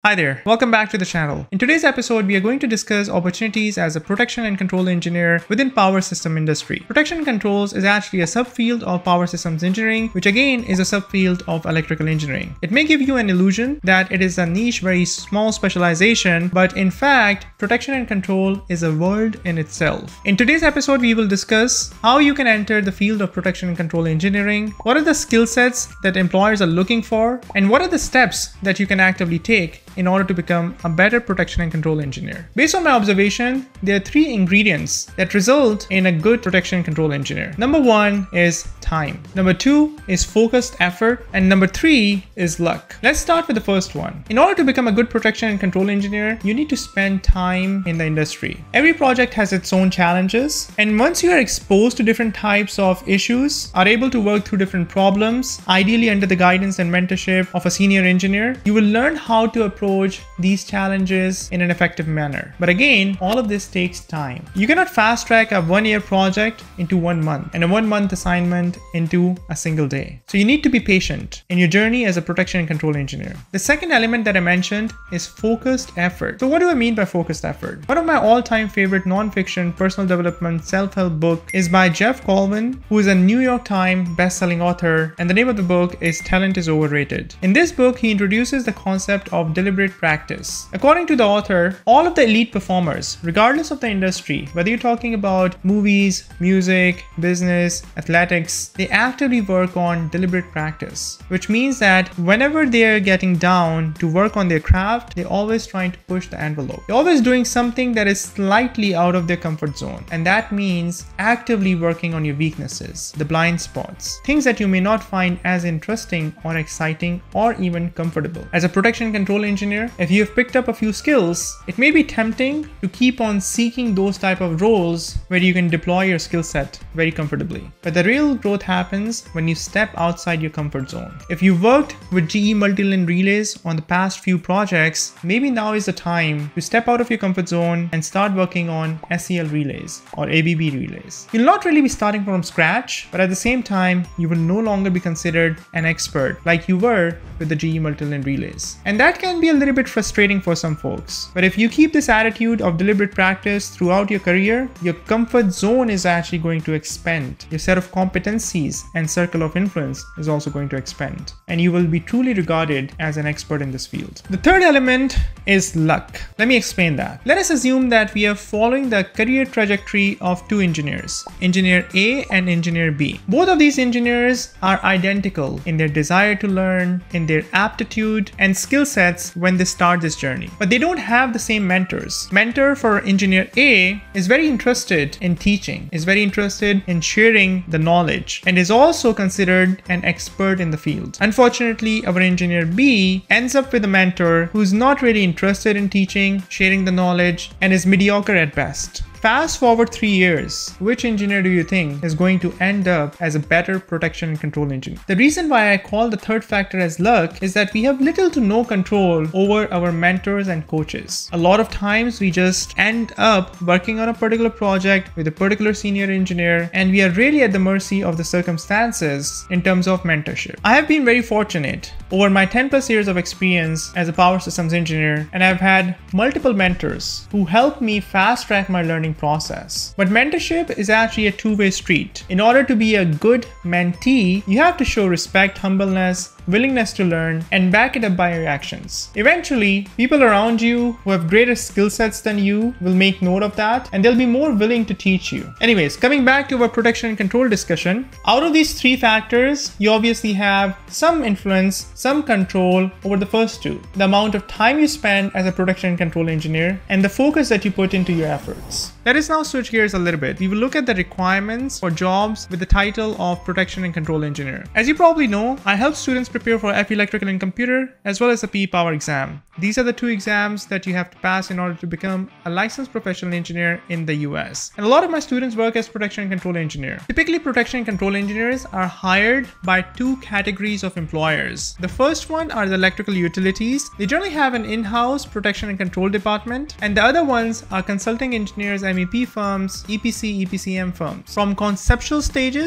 Hi there, welcome back to the channel. In today's episode, we are going to discuss opportunities as a protection and control engineer within power system industry. Protection and controls is actually a subfield of power systems engineering, which again is a subfield of electrical engineering. It may give you an illusion that it is a niche, very small specialization, but in fact, protection and control is a world in itself. In today's episode, we will discuss how you can enter the field of protection and control engineering, what are the skill sets that employers are looking for, and what are the steps that you can actively take in order to become a better protection and control engineer. Based on my observation, there are three ingredients that result in a good protection and control engineer. Number one is time. Number two is focused effort. And number three is luck. Let's start with the first one. In order to become a good protection and control engineer, you need to spend time in the industry. Every project has its own challenges. And once you are exposed to different types of issues, are able to work through different problems, ideally under the guidance and mentorship of a senior engineer, you will learn how to approach these challenges in an effective manner. But again, all of this takes time. You cannot fast track a 1-year project into 1 month and a 1-month assignment into a single day. So you need to be patient in your journey as a protection and control engineer. The second element that I mentioned is focused effort. So what do I mean by focused effort? One of my all-time favorite non-fiction personal development self-help book is by Jeff Colvin, who is a New York Times best-selling author, and the name of the book is Talent is Overrated. In this book, he introduces the concept of deliberate practice. According to the author, all of the elite performers, regardless of the industry, whether you're talking about movies, music, business, athletics, they actively work on deliberate practice, which means that whenever they're getting down to work on their craft, they're always trying to push the envelope. They're always doing something that is slightly out of their comfort zone. And that means actively working on your weaknesses, the blind spots, things that you may not find as interesting or exciting or even comfortable. As a protection and control engineer, if you have picked up a few skills, it may be tempting to keep on seeking those type of roles where you can deploy your skill set very comfortably. But the real growth happens when you step outside your comfort zone. If you worked with GE multi-lane relays on the past few projects, maybe now is the time to step out of your comfort zone and start working on SEL relays or ABB relays. You'll not really be starting from scratch, but at the same time, you will no longer be considered an expert like you were with the GE multi-lane relays. And that can be a little bit frustrating for some folks. But if you keep this attitude of deliberate practice throughout your career, your comfort zone is actually going to expand. Your set of competencies and circle of influence is also going to expand. And you will be truly regarded as an expert in this field. The third element is luck. Let me explain that. Let us assume that we are following the career trajectory of two engineers, engineer A and engineer B. Both of these engineers are identical in their desire to learn, in their aptitude and skill sets when they start this journey, but they don't have the same mentors. Mentor for engineer A is very interested in teaching, is very interested in sharing the knowledge, and is also considered an expert in the field. Unfortunately, our engineer B ends up with a mentor who's not really interested in teaching, sharing the knowledge, and is mediocre at best. Fast forward 3 years, which engineer do you think is going to end up as a better protection and control engineer? The reason why I call the third factor as luck is that we have little to no control over our mentors and coaches. A lot of times we just end up working on a particular project with a particular senior engineer, and we are really at the mercy of the circumstances in terms of mentorship. I have been very fortunate over my 10+ years of experience as a power systems engineer, and I've had multiple mentors who helped me fast track my learning process. But mentorship is actually a two-way street. In order to be a good mentee, you have to show respect, humbleness, willingness to learn, and back it up by your actions. Eventually, people around you who have greater skill sets than you will make note of that, and they'll be more willing to teach you. Anyways, coming back to our protection and control discussion, out of these three factors, you obviously have some influence, some control over the first two. The amount of time you spend as a protection and control engineer, and the focus that you put into your efforts. Let us now switch gears a little bit. We will look at the requirements for jobs with the title of protection and control engineer. As you probably know, I help students prepare for FE Electrical and Computer as well as the PE Power exam. These are the two exams that you have to pass in order to become a licensed professional engineer in the US. And a lot of my students work as protection and control engineer. Typically, protection and control engineers are hired by two categories of employers. The first one are the electrical utilities. They generally have an in-house protection and control department, and the other ones are consulting engineers, MEP firms, EPC, EPCM firms. From conceptual stages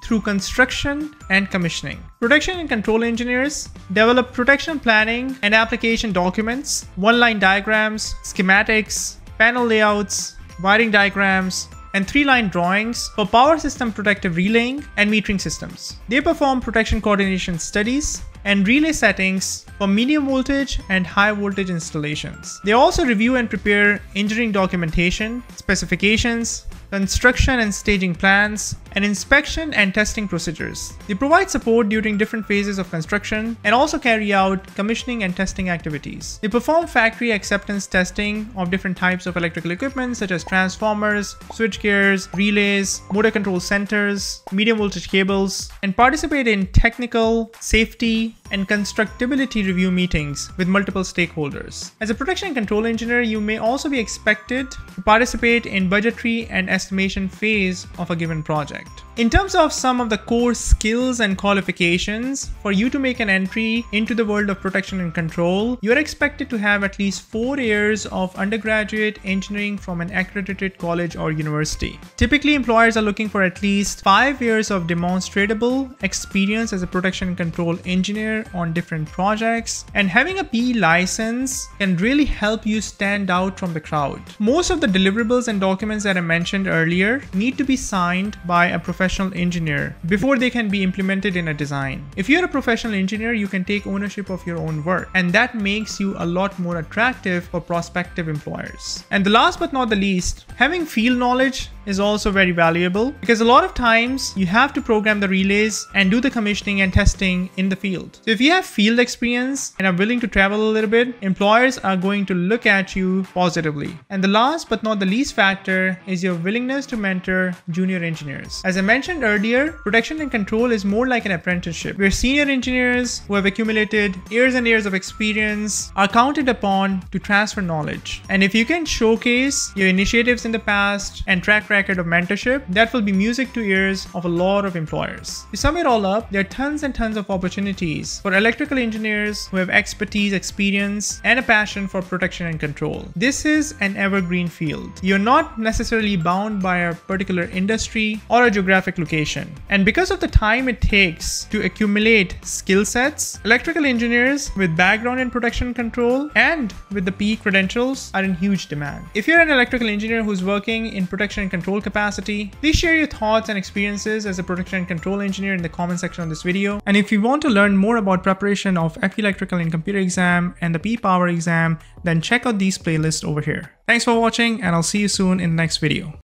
through construction and commissioning. Protection and control engineers develop protection planning and application documents, one-line diagrams, schematics, panel layouts, wiring diagrams, and 3-line drawings for power system protective relaying and metering systems. They perform protection coordination studies and relay settings for medium voltage and high voltage installations. They also review and prepare engineering documentation, specifications, construction and staging plans, and inspection and testing procedures. They provide support during different phases of construction and also carry out commissioning and testing activities. They perform factory acceptance testing of different types of electrical equipment such as transformers, switchgears, relays, motor control centers, medium voltage cables, and participate in technical, safety, and constructability review meetings with multiple stakeholders. As a protection and control engineer, you may also be expected to participate in budgetary and estimation phase of a given project. In terms of some of the core skills and qualifications, for you to make an entry into the world of protection and control, you are expected to have at least 4 years of undergraduate engineering from an accredited college or university. Typically, employers are looking for at least 5 years of demonstrable experience as a protection and control engineer on different projects, and having a PE license can really help you stand out from the crowd. Most of the deliverables and documents that I mentioned earlier need to be signed by a professional engineer before they can be implemented in a design. If you're a professional engineer, you can take ownership of your own work, and that makes you a lot more attractive for prospective employers. And the last but not the least, having field knowledge is also very valuable, because a lot of times you have to program the relays and do the commissioning and testing in the field. So if you have field experience and are willing to travel a little bit, employers are going to look at you positively. And the last but not the least factor is your willingness to mentor junior engineers. As I mentioned earlier, protection and control is more like an apprenticeship, where senior engineers who have accumulated years and years of experience are counted upon to transfer knowledge. And if you can showcase your initiatives in the past and track record of mentorship, that will be music to ears of a lot of employers. To sum it all up, there are tons and tons of opportunities for electrical engineers who have expertise, experience, and a passion for protection and control. This is an evergreen field. You're not necessarily bound by a particular industry or a geographic location. And because of the time it takes to accumulate skill sets, electrical engineers with background in protection and control and with the PE credentials are in huge demand. If you're an electrical engineer who's working in protection and control capacity, please share your thoughts and experiences as a protection and control engineer in the comment section of this video. And if you want to learn more about preparation of FE electrical and computer exam and the PE power exam, then check out these playlists over here. Thanks for watching, and I'll see you soon in the next video.